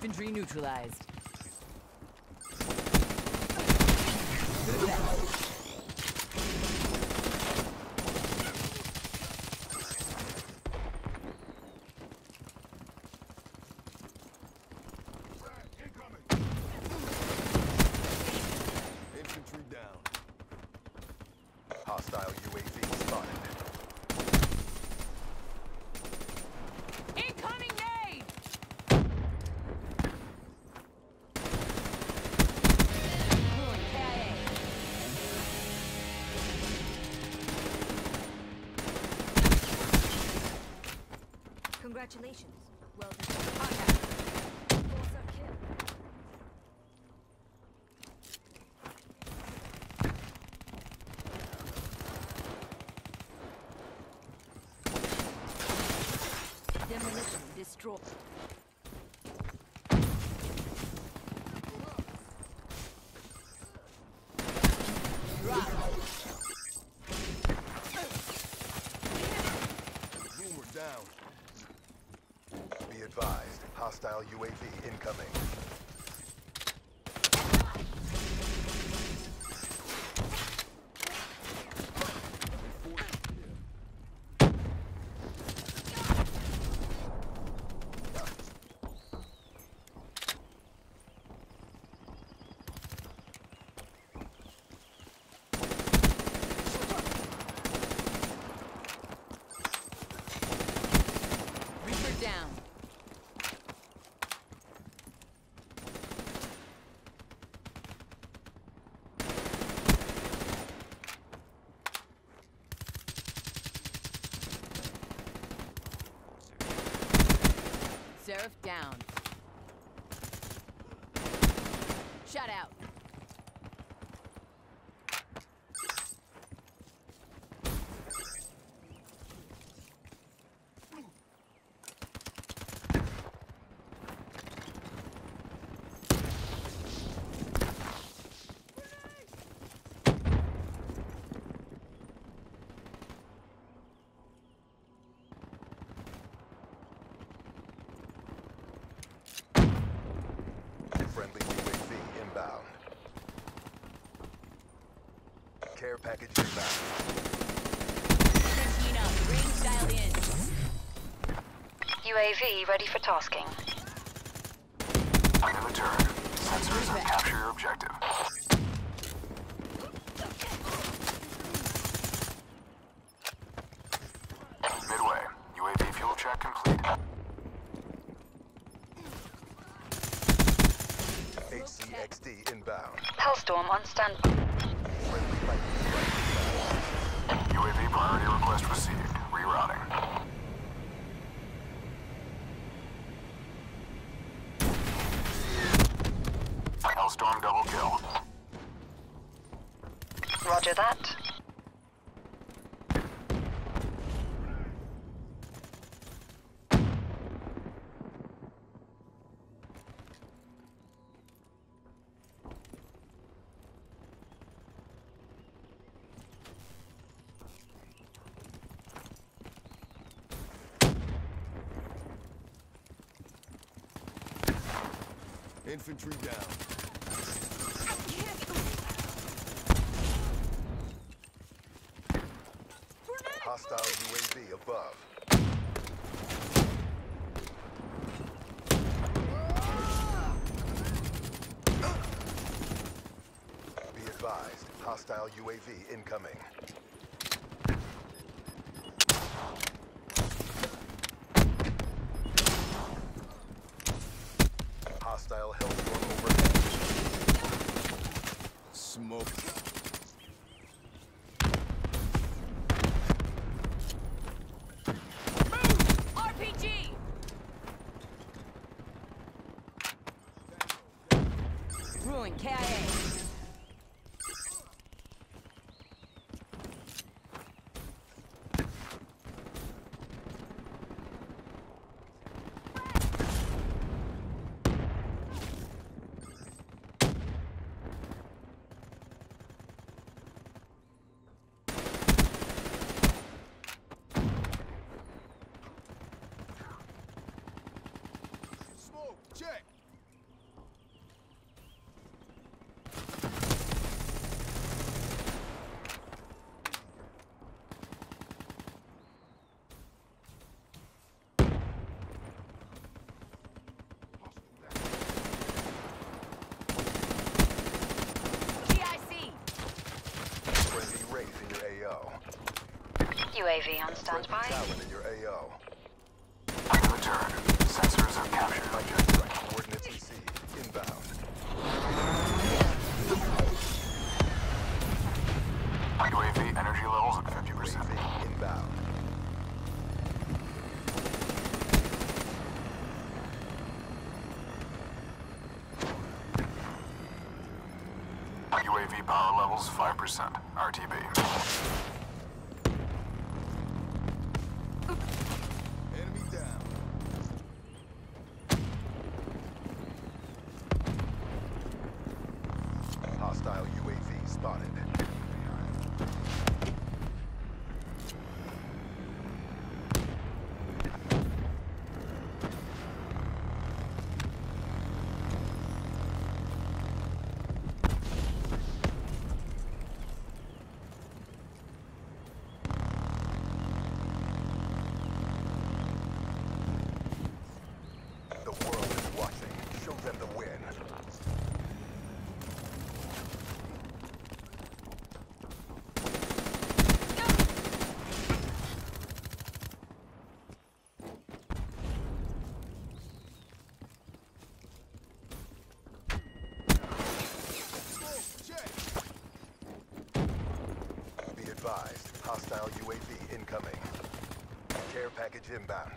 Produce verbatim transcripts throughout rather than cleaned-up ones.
Infantry neutralized. Infantry down. Hostile U A V spotted. Incoming aid! Ruin K I A. Congratulations. Well done. Contact. Force our kill. Demolition destroy. Drop. Rumor down. Be advised, hostile U A V incoming. Reaper down. Seraph down. Shut out. Friendly U A V inbound. Care package inbound. fifteen up. Range dialed in. U A V ready for tasking. In the turn. Sensors have captured your objective. Midway. U A V fuel check complete. H C X D inbound. Hellstorm on standby. Friendly lightning. U A V priority request received. Rerouting. Hellstorm double kill. Roger that. Infantry down. Hostile U A V above. Be advised, hostile U A V incoming. Hostile Hellstorm overhead. Smoke. R P G! Ruin K I A. O. U A V on standby. Talon in your A O. In return, sensors have captured objective. Coordinates received. Inbound. U A V energy levels at fifty percent. U A V inbound. U A V power levels five percent. R T B. Enemy down. Hostile U A V spotted. The world is watching. Show them the win. Be advised, hostile U A V incoming. Care package inbound.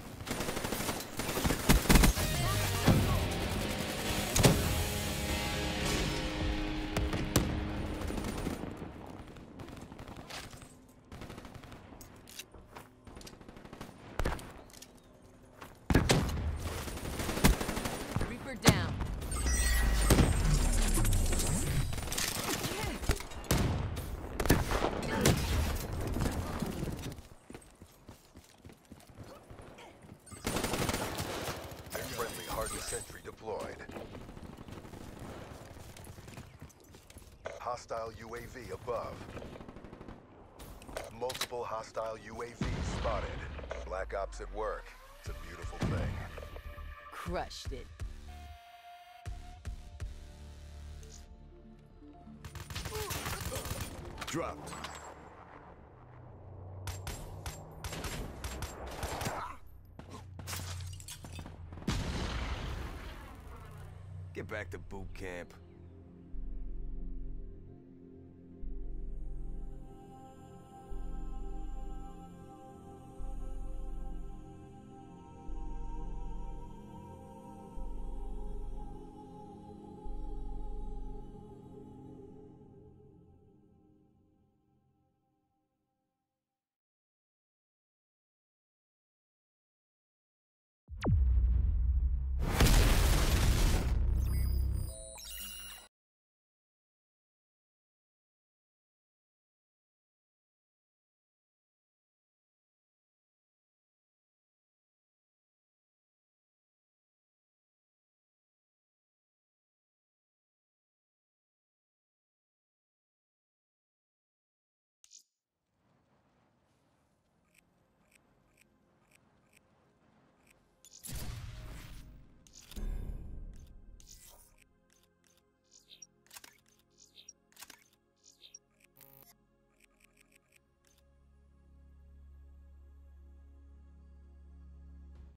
Reaper down. Friendly hardened sentry deployed. Hostile U A V above. Multiple hostile U A Vs spotted. Black Ops at work. It's a beautiful thing. Crushed it. Dropped. Get back to boot camp.